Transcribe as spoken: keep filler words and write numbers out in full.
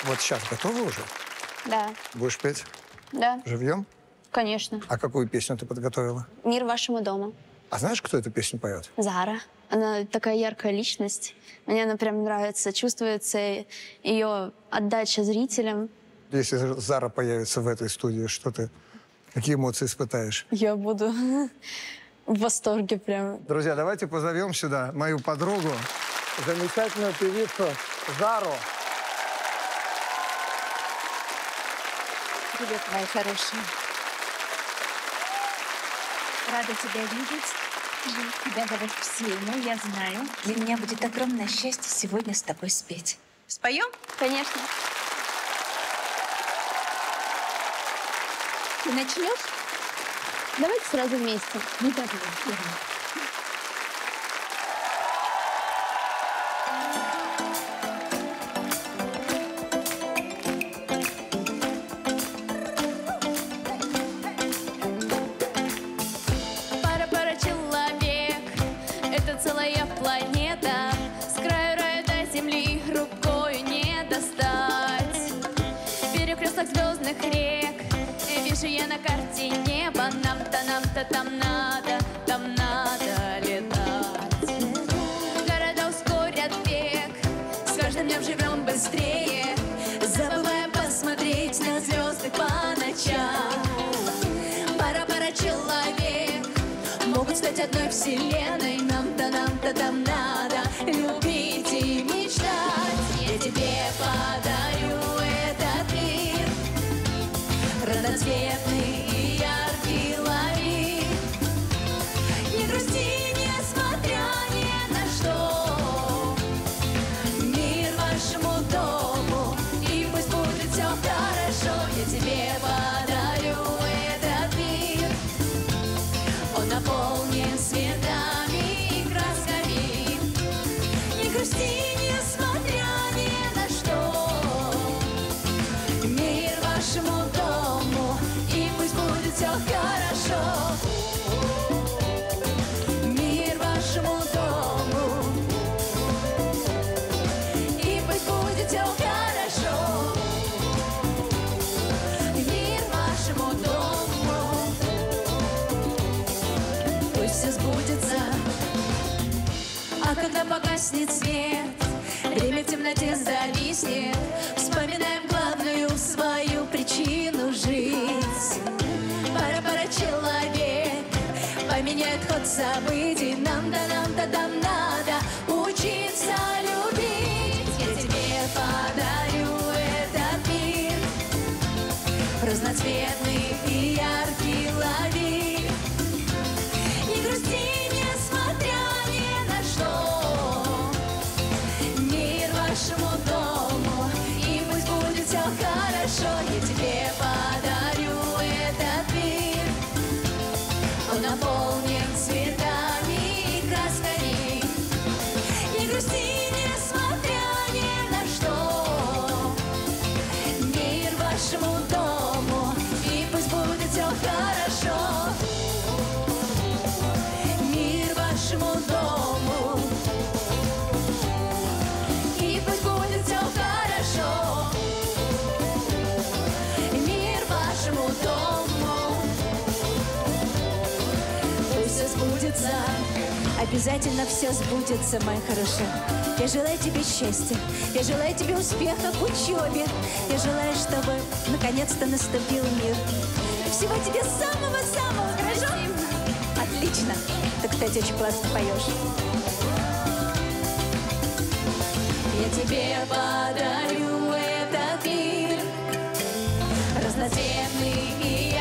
Вот сейчас готова уже? Да. Будешь петь? Да. Живьем? Конечно. А какую песню ты подготовила? «Мир вашему дому». А знаешь, кто эту песню поет? Зара. Она такая яркая личность. Мне она прям нравится. Чувствуется ее отдача зрителям. Если Зара появится в этой студии, что ты, какие эмоции испытаешь? Я буду в восторге прям. Друзья, давайте позовем сюда мою подругу, замечательную певицу Зару. Привет, моя хорошая. Рада тебя видеть. Тебя зовут Ксения, я знаю. Для меня будет огромное счастье сегодня с тобой спеть. Споем? Конечно. Ты начнешь? Давайте сразу вместе. Ну, давай. Пара-пара человек, это целая планета. С краю рая до земли рукою не достать. Перекресток звездных рек, вижу я на карте небо. Нам-то, нам-то там надо, там надо летать. Города ускорят бег, с каждым днем живем быстрее, забываем посмотреть на звезды по ночам. Пара-пара человек могут стать одной вселенной. Нам-то, нам-то там надо любить и мечтать. Я тебе подарю этот мир, разноцветный и яркий, лови. Не грусти, несмотря ни на что. Мир вашему дому, и пусть будет все хорошо. Я тебе подарю этот мир, он наполнен цветами и красками. Не грусти, несмотря ни на что. Мир вашему дому, и пусть будет все хорошо. Мир вашему дому, и пусть будет все хорошо. Мир вашему дому, пусть все сбудется. А когда погаснет свет, время в темноте зависнет, вспоминаем главную свою причину жить. Пара-пара человек поменяет ход событий. Нам-то, нам-то там надо учиться любить. Я тебе подарю этот мир, разноцветный и яркий, лови. Не грусти, несмотря ни на что. Мир вашему дому, и пусть будет все хорошо. Я тебе подарю этот мир, он наполнен цветами и красками. Не грусти, несмотря ни на что. Мир вашему дому, и пусть будет все хорошо. Мир вашему дому, и пусть будет все хорошо. Мир вашему дому, пусть все сбудется. Обязательно все сбудется, моя хорошая. Я желаю тебе счастья, я желаю тебе успеха в учебе. Я желаю, чтобы наконец-то наступил мир. Всего тебе самого-самого, хорошо? Отлично. Ты, кстати, очень классно поешь. Я тебе подарю этот мир, разноцветный и